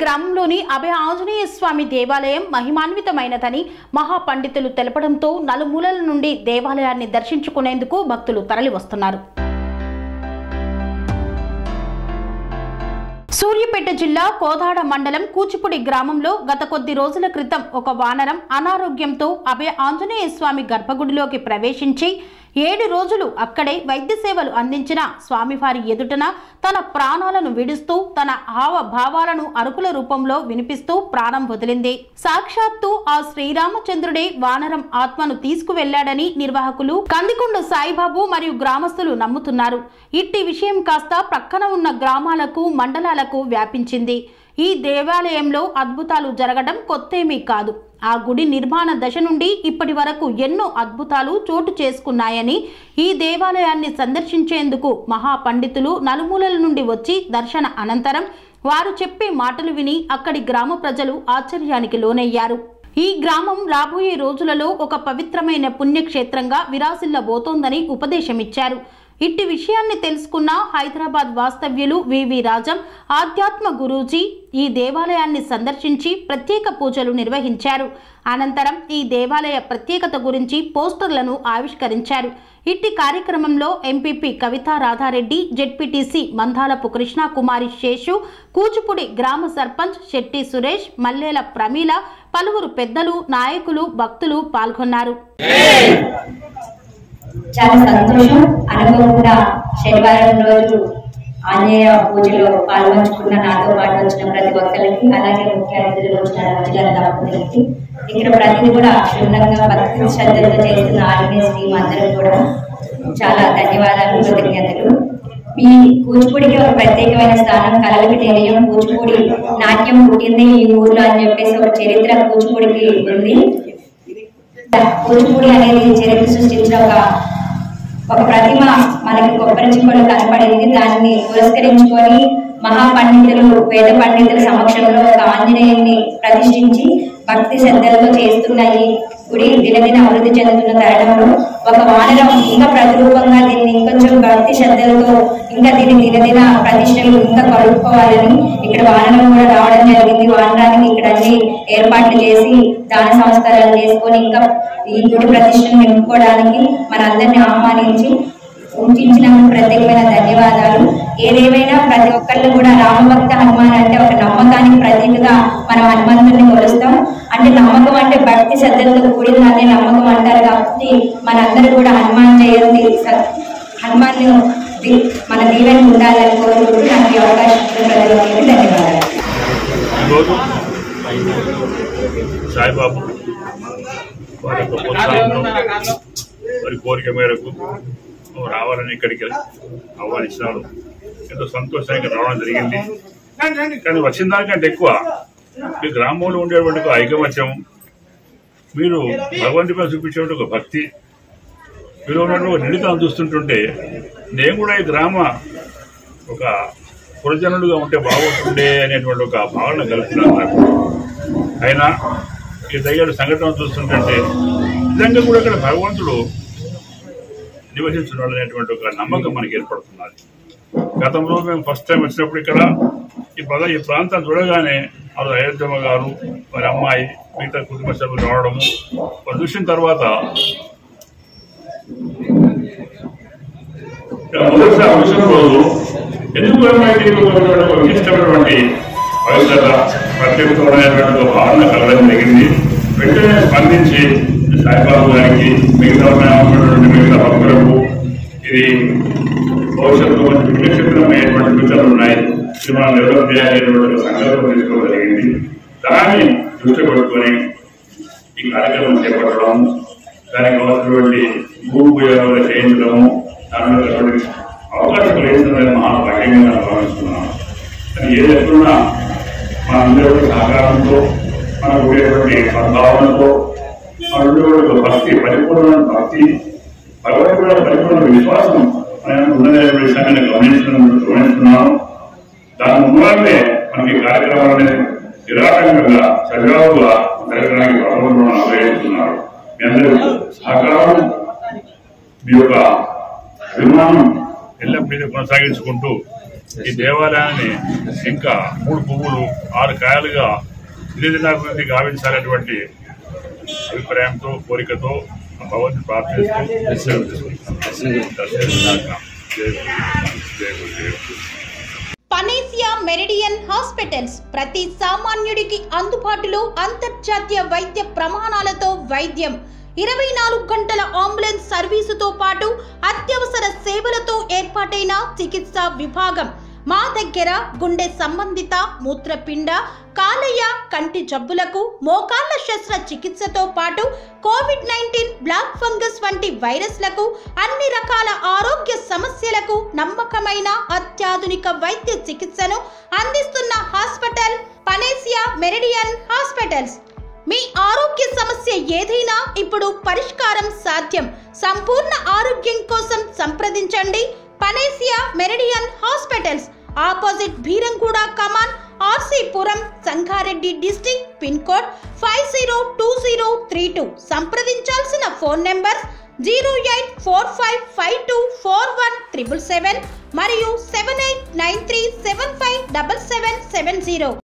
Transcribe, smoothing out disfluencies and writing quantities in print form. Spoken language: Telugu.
గ్రామంలోని అభయ ఆంజనేయ స్వామి దేవాలయం మహిమాన్వితమైనదని మహాపండితులు తెలపడంతో నలుమూలల నుండి దేవాలయాన్ని దర్శించుకునేందుకు భక్తులు తరలివస్తున్నారు. సూర్యాపేట జిల్లా కోదాడ మండలం కూచిపూడి గ్రామంలో గత కొద్ది రోజుల క్రితం ఒక వానరం అనారోగ్యంతో అభయ ఆంజనేయ స్వామి గర్భగుడిలోకి ప్రవేశించి 7 రోజులు అక్కడే వైద్య సేవలు అందించిన స్వామివారి ఎదుటన తన ప్రాణాలను విడుస్తూ తన హావభావాలను అరుపుల రూపంలో వినిపిస్తూ ప్రాణం వదిలింది. సాక్షాత్తు ఆ శ్రీరామచంద్రుడే వానరం ఆత్మను తీసుకువెళ్లాడని నిర్వాహకులు కందికొండ సాయిబాబు మరియు గ్రామస్తులు నమ్ముతున్నారు. ఇట్టి విషయం కాస్త ప్రక్కన ఉన్న గ్రామాలకు మండలాలకు వ్యాపించింది. ఈ దేవాలయంలో అద్భుతాలు జరగడం కొత్తేమీ కాదు. ఆ గుడి నిర్మాణ దశ నుండి ఇప్పటి వరకు ఎన్నో అద్భుతాలు చోటు చేసుకున్నాయని ఈ దేవాలయాన్ని సందర్శించేందుకు మహాపండితులు నలుమూలల నుండి వచ్చి దర్శన అనంతరం వారు చెప్పే మాటలు విని అక్కడి గ్రామ ప్రజలు ఆశ్చర్యానికి లోనయ్యారు. ఈ గ్రామం రాబోయే రోజులలో ఒక పవిత్రమైన పుణ్యక్షేత్రంగా విరాసిల్లబోతోందని ఉపదేశమిచ్చారు. ఇట్టి విషయాన్ని తెలుసుకున్న హైదరాబాద్ వాస్తవ్యులు వివి రాజం ఆధ్యాత్మ గురూజీ ఈ దేవాలయాన్ని సందర్శించి ప్రత్యేక పూజలు నిర్వహించారు. అనంతరం ఈ దేవాలయ ప్రత్యేకత గురించి పోస్టర్లను ఆవిష్కరించారు. ఇట్టి కార్యక్రమంలో ఎంపీపీ కవితా రాధారెడ్డి, జెడ్పీటీసీ మందాలపు కృష్ణకుమారి శేషు, కూచిపూడి గ్రామ సర్పంచ్ శెట్టి సురేష్, మల్లేల ప్రమీల, పలువురు పెద్దలు, నాయకులు, భక్తులు పాల్గొన్నారు. చాలా సంతోషం. అనుకోకుండా శనివారం రోజు ఆంజనేయ పూజలో పాల్గొంచుకున్న నాతో పాటు వచ్చిన ప్రతి ఒక్కరికి, అలాగే ముఖ్య అతిథులు వచ్చిన రాజుగారి దంపతులకి, ఇక్కడ ప్రతిదీ కూడా క్షుణ్ణంగా భక్తి శ్రద్ధలతో చేస్తున్న ఆంజనేయ టీం అందరికి కూడా చాలా ధన్యవాదాలు, కృతజ్ఞతలు. ఈ కూచిపూడికి ఒక ప్రత్యేకమైన స్థానం, కళలకు నిలయం. కూచిపూడి నాట్యం పుట్టింది ఈ ఊర్లో అని చెప్పేసి ఒక చరిత్ర కూచిపూడికి ఉంది. కూచిపూడి అనేది చరిత్ర సృష్టించిన ఒక ప్రతిమ మనకి కొబ్బరి చిప్పలు కనపడింది. దాన్ని పురస్కరించుకొని మహాపండితులు, వేద పండితుల సమక్షంలో ఒక ఆంజనేయుని ప్రతిష్ఠించి భక్తి శ్రద్ధలతో చేస్తున్న ఈ గుడి దినదిన అభివృద్ధి చెందుతున్న తరుణంలో ఒక వానరం ఇంకా ప్రతిరూపంగా దీన్ని ఇంకొంచెం భక్తి శ్రద్ధలతో ఇంకా దీన్ని దినదిన ప్రతిష్టలు ఇంకా కలుపుకోవాలని ఇక్కడ వానరం కూడా రావడం జరిగింది. వానరానికి ఇక్కడ అన్ని ఏర్పాట్లు చేసి దాన సంస్కారాలు చేసుకొని ఇంకా ఈ గుడి ప్రతిష్టను నింపుకోవడానికి మనందరినీ ఆహ్వానించి ఉంచినందుకు ప్రత్యేకమైన ధన్యవాదాలు. ఏదేమైనా ప్రతి ఒక్కళ్ళు కూడా రామభక్త హనుమాన్ అంటే ఒక నమ్మకానికి ప్రతీకగా మనం హనుమంతుడిని కొలుస్తాం. అంటే నమ్మకం అంటే భక్తి శ్రద్ధలతో కూడిందనే నమ్మకం అంటారు. కాబట్టి మనందరూ కూడా హనుమాన్ జయంతి, హనుమాన్ మన దీవెన ఉండాలని కోరుకుంటూ నాకు ఈ అవకాశం ప్రజలకి ధన్యవాదాలు. వారి కోరిక మేరకు రావాలని ఇక్కడికి ఆహ్వానించినారు. ఎంతో సంతోషంగా రావడం జరిగింది. కానీ వచ్చిన దానికంటే ఎక్కువ మీ గ్రామంలో ఉండేటువంటి ఐకమత్యం, మీరు భగవంతుడిపై చూపించేటువంటి ఒక భక్తి, మీరు ఉన్నటువంటి నిండితనం చూస్తుంటుంటే నేను కూడా ఈ గ్రామ ఒక పురజనుడుగా ఉంటే బాగుంటుండే అనేటువంటి ఒక భావన కలుపుతున్నారు. అయినా ఈ దగ్గర సంఘటన చూస్తుంటే నిజంగా కూడా ఇక్కడ భగవంతుడు నివసించున్నాడు అనేటువంటి ఒక నమ్మకం మనకి ఏర్పడుతున్నది. గతంలో మేము ఫస్ట్ టైం వచ్చినప్పుడు ఇక్కడ ఈ ప్రాంతాన్ని చూడగానే అది అయోధ్యమ్మ గారు, వారి అమ్మాయి, మిగతా కుటుంబ సభ్యులు రావడము, వారు చూసిన తర్వాత మొదటిసారి వచ్చిన రోజు ఎందుకు ఇష్టమైనటువంటి పవిత్రత, ప్రత్యేకమైనటువంటి భావన కలగడం జరిగింది. వెంటనే స్పందించి సాయిబాబు గారికి, మిగతా మిగతా భక్తులకు ఇది భవిష్యత్తులో మంచి పుణ్యక్షేత్రమైనటువంటి సూచనలు ఉన్నాయి, ఇది మనం డెవలప్ చేయాలనేటువంటి సంకల్పం తీసుకోవడం జరిగింది. దాన్ని దృష్టి పెట్టుకొని ఈ కార్యక్రమం చేపట్టడం, దానికి కావాల్సినటువంటి భూభూయాలు చేయించడము, దాని అవకాశం కలిగిస్తుందని మహాభాగ్యంగా భావిస్తున్నాం. కానీ ఏది ఎప్పుడున్నా మనందరి సహకారంతో, మనకు ఉండేటువంటి సద్భావనతో, మన ఉండేటువంటి భక్తి, పరిపూర్ణమైన భక్తి, భగవంతుడు పరిపూర్ణ విశ్వాసం ఉన్నదనే విషయాన్ని గమనిస్తున్నాను. దాని మూలంలో మనకి కార్యక్రమాలు అనేది నిరాటంకంగా సజావుగా జరగడానికి భగవంతుడు ఆశ్రయిస్తున్నారు. మీ అందరూ సహకారం, మీ యొక్క అభిమానం ఎల్లప్పుడూ కొనసాగించుకుంటూ ఈ దేవాలయాన్ని ఇంకా 3 పువ్వులు 6 కాయలుగా దినదినాభివృద్ధి గావించాలనేటువంటి అభిప్రాయంతో కోరికతో భగవంతుని ప్రార్థిస్తూ పనేసియా మెరిడియన్ హాస్పిటల్స్ ప్రతి సామాన్యుడికి అందుబాటులో అంతర్జాతీయ వైద్య ప్రమాణాలతో వైద్యం 24 గంటల అంబులెన్స్ సర్వీసుతో పాటు అత్యవసర సేవలతో ఏర్పాటైన చికిత్సా విభాగం మా దగ్గర గుండె సంబంధిత మూత్రపిండ కాలేయ కంటి జబ్బులకు మోకాళ్ల శస్త్ర చికిత్సతో పాటు కోవిడ్-19 బ్లాక్ ఫంగస్ వంటి వైరస్లకు అన్ని రకాల ఆరోగ్య సమస్యలకు నమ్మకమైన అత్యాధునిక వైద్య చికిత్సను అందిస్తున్న హాస్పిటల్ పనేసియా మెరిడియన్ హాస్పిటల్స్. మీ ఆరోగ్య సమస్య ఏదైనా ఇప్పుడు పరిష్కారం సాధ్యం. సంపూర్ణ ఆరోగ్యం కోసం సంప్రదించండి Panacea Meridian hospitals, opposite Beeramguda Kaman, RC Puram, Sangareddy district, pin code 502032. సంప్రదించాల్సిన ఫోన్ నెంబర్ 0845524177 మరియు 7893757770.